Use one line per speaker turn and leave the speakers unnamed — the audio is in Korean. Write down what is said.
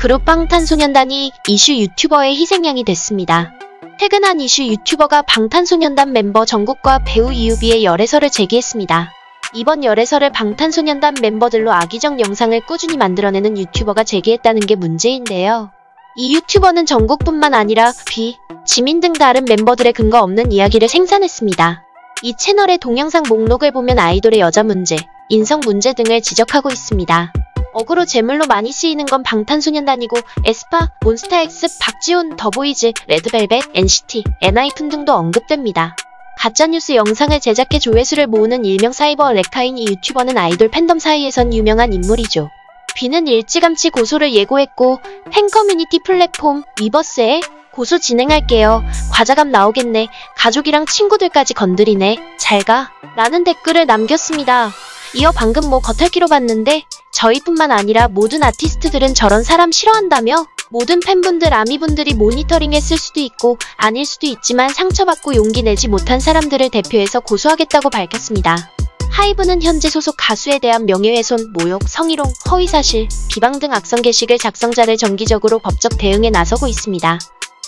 그룹 방탄소년단이 이슈 유튜버의 희생양이 됐습니다. 최근 한 이슈 유튜버가 방탄소년단 멤버 정국과 배우 이유비의 열애설을 제기했습니다. 이번 열애설을 방탄소년단 멤버들로 악의적 영상을 꾸준히 만들어내는 유튜버가 제기했다는 게 문제인데요. 이 유튜버는 정국뿐만 아니라 비, 지민 등 다른 멤버들의 근거 없는 이야기를 생산했습니다. 이 채널의 동영상 목록을 보면 아이돌의 여자 문제, 인성 문제 등을 지적하고 있습니다. 어그로 제물로 많이 쓰이는 건 방탄소년단이고 에스파, 몬스타엑스, 박지훈, 더보이즈, 레드벨벳, NCT, 엔하이픈 등도 언급됩니다. 가짜뉴스 영상을 제작해 조회수를 모으는 일명 사이버 레카인 이 유튜버는 아이돌 팬덤 사이에선 유명한 인물이죠. 비는 일찌감치 고소를 예고했고 팬 커뮤니티 플랫폼 위버스에 고소 진행할게요. 과자감 나오겠네. 가족이랑 친구들까지 건드리네. 잘가. 라는 댓글을 남겼습니다. 이어 방금 겉핥기로 봤는데 저희뿐만 아니라 모든 아티스트들은 저런 사람 싫어한다며? 모든 팬분들 아미분들이 모니터링했을 수도 있고 아닐 수도 있지만 상처받고 용기 내지 못한 사람들을 대표해서 고소하겠다고 밝혔습니다. 하이브는 현재 소속 가수에 대한 명예훼손, 모욕, 성희롱, 허위사실, 비방 등 악성 게시글 작성자를 정기적으로 법적 대응에 나서고 있습니다.